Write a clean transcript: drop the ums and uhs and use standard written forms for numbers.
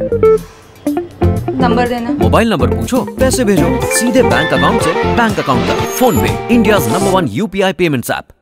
Number देना। Mobile number पूछो, पैसे भेजो सीधे बैंक अकाउंट से बैंक अकाउंट तक। फोन पे, India number 1 UPI payments app.